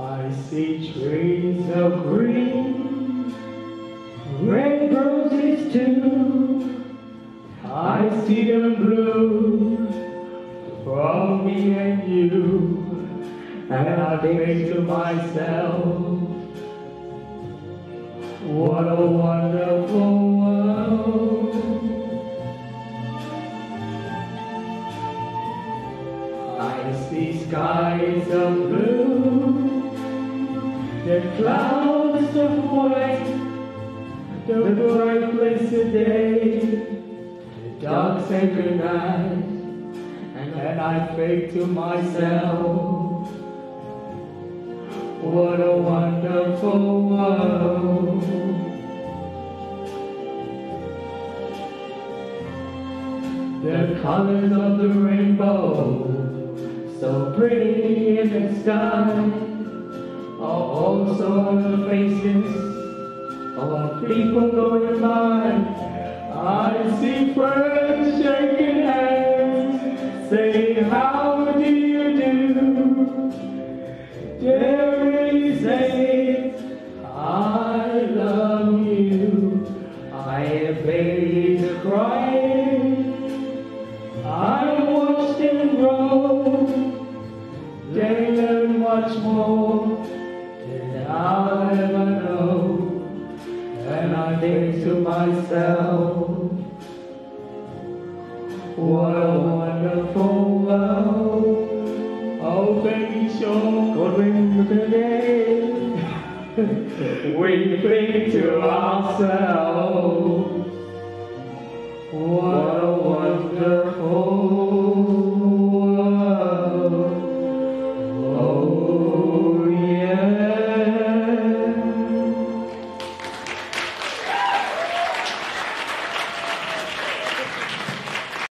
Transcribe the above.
I see trees of green, red roses too. I see them bloom for me and you, and I think to myself, what a wonderful world. I see skies of blue, the clouds of white, the bright blessed day, the dark sacred night, and then I think to myself, what a wonderful world. The colors of the rainbow, so pretty in the sky, are also on the faces of people going by. I see friends shaking hands, saying, how do you do? They're really saying, I love you. I hear babies crying, I watched them grow. They learn much more than I'll ever know. And I think to myself, what a wonderful world. Oh, baby, sure, Godwin today. We think to ourselves, what a wonderful